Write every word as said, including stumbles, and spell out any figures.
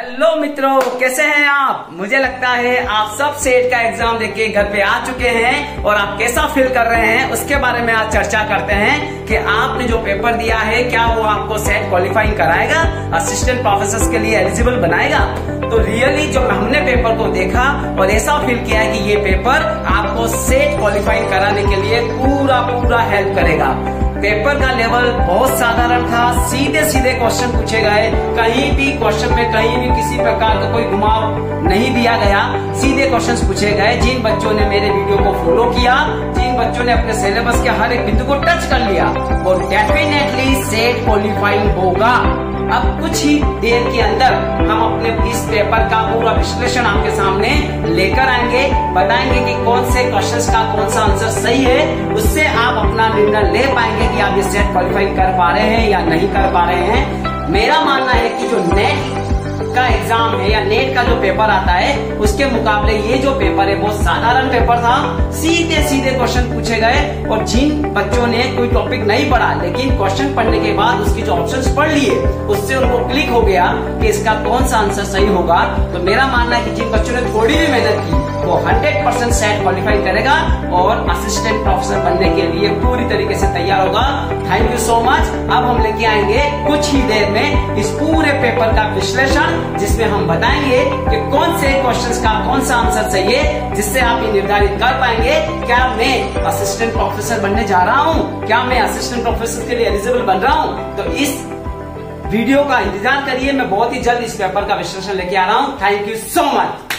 Hello मित्रों, कैसे हैं आप। मुझे लगता है आप सब सेट का एग्जाम देके घर पे आ चुके हैं और आप कैसा फील कर रहे हैं उसके बारे में आज चर्चा करते हैं कि आपने जो पेपर दिया है क्या वो आपको सेट क्वालिफाइंग कराएगा, असिस्टेंट प्रोफेसर के लिए एलिजिबल बनाएगा। तो रियली जो हमने पेपर को देखा और ऐसा फील किया कि ये पेपर आपको सेट क्वालिफाइंग कराने के लिए पूरा पूरा हेल्प करेगा। पेपर का लेवल बहुत साधारण था, सीधे सीधे क्वेश्चन पूछे गए, कहीं भी क्वेश्चन में कहीं भी किसी प्रकार का कोई घुमाव नहीं दिया गया, सीधे क्वेश्चंस पूछे गए। जिन बच्चों ने मेरे वीडियो को फॉलो किया, जिन बच्चों ने अपने सिलेबस के हर एक बिंदु को टच कर लिया, वो डेफिनेटली सेट क्वालिफाइंग होगा। अब कुछ ही देर के अंदर हम अपने इस पेपर का पूरा विश्लेषण आपके सामने लेकर आएंगे, बताएंगे कि कौन से क्वेश्चंस का कौन सा आंसर सही है, उससे आप अपना निर्णय ले पाएंगे कि आप ये सेट क्वालिफाई कर पा रहे हैं या नहीं कर पा रहे हैं। मेरा मानना है कि जो नेट का एग्जाम है या नेट का जो पेपर आता है उसके मुकाबले ये जो पेपर है बहुत साधारण पेपर था, सीधे सीधे क्वेश्चन पूछे गए। और जिन बच्चों ने कोई टॉपिक नहीं पढ़ा लेकिन क्वेश्चन पढ़ने के बाद उसकी जो ऑप्शंस पढ़ लिए उससे उनको क्लिक हो गया कि इसका कौन सा आंसर सही होगा। तो मेरा मानना है कि जिन बच्चों ने थोड़ी भी मेहनत की वो हंड्रेड परसेंट सेट क्वालिफाई करेगा और असिस्टेंट प्रोफेसर बनने के लिए पूरी तरीके से तैयार होगा। Thank you so much. अब हम लेके आएंगे कुछ ही देर में इस पूरे पेपर का विश्लेषण, जिसमें हम बताएंगे कि कौन से क्वेश्चंस का कौन सा आंसर चाहिए, जिससे आप ये निर्धारित कर पाएंगे क्या मैं असिस्टेंट प्रोफेसर बनने जा रहा हूँ, क्या मैं असिस्टेंट प्रोफेसर के लिए एलिजिबल बन रहा हूँ। तो इस वीडियो का इंतजार करिए, मैं बहुत ही जल्द इस पेपर का विश्लेषण लेके आ रहा हूँ। Thank you so much.